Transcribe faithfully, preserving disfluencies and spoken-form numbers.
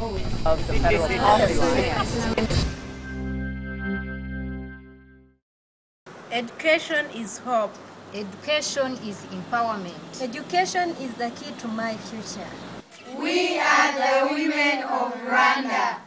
of the federal poverty line. Education is hope. Education is empowerment. Education is the key to my future. We are the women of Rwanda.